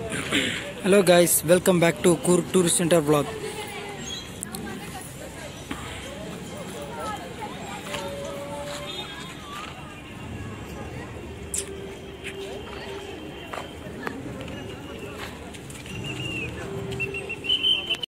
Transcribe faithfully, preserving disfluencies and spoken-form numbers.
Hello guys, welcome back to Coorg Tourist Center vlog.